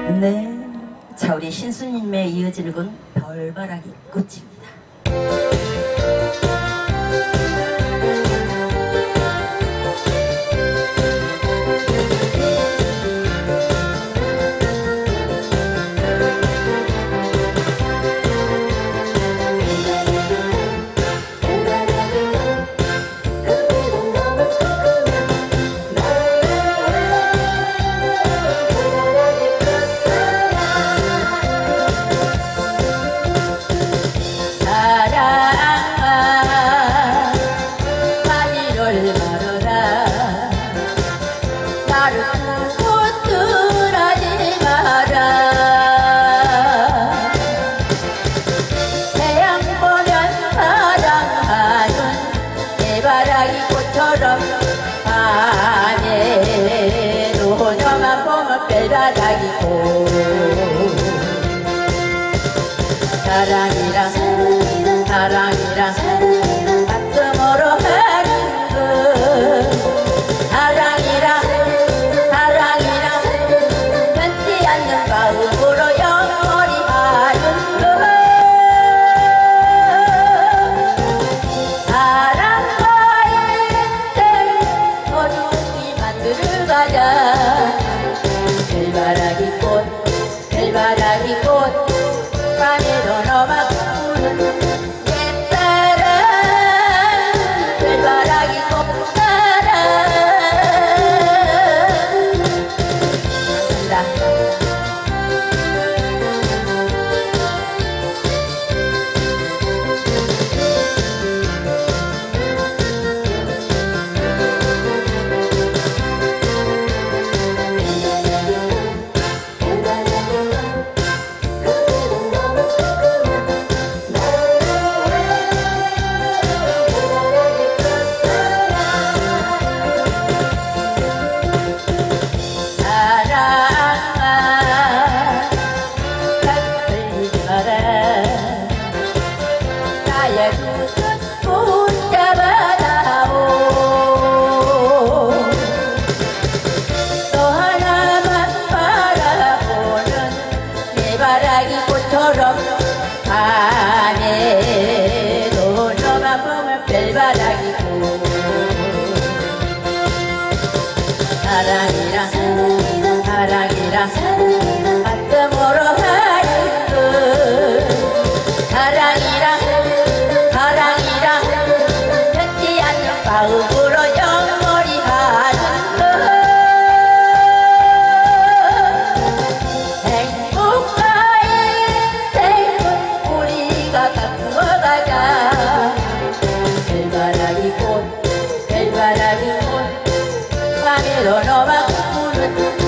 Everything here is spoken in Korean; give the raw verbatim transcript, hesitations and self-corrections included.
네, 자 우리 신수님에 이어지는 건 별바라기 꽃입니다. 사랑이랑 사랑이랑 가슴으로 하는 것 사랑이랑 사랑이랑 변치 않는 마음으로 영원히 하는 것 사랑과의 때 어둠이 만들어 가자 별바라기 꽃 별바라기 꽃 밤에도 너만 부는 옛사랑 별바라기 꽃사랑 밤에도 너만 보면 별바라기 꽃 사랑이랑 사랑이랑 가슴으로 하는 것 사랑이랑 사랑이랑 변치 않는 마음으로 영원히 하는 것 행복과의 인생은 우리가 바꾸어가자 별바라기 꽃 별바라기 꽃 밤에도 너만 부는